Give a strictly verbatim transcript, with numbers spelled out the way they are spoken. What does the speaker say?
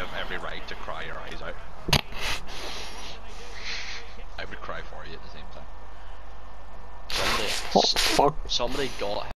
have every right to cry your eyes out. I would cry for you at the same time. Somebody, What the fuck? somebody got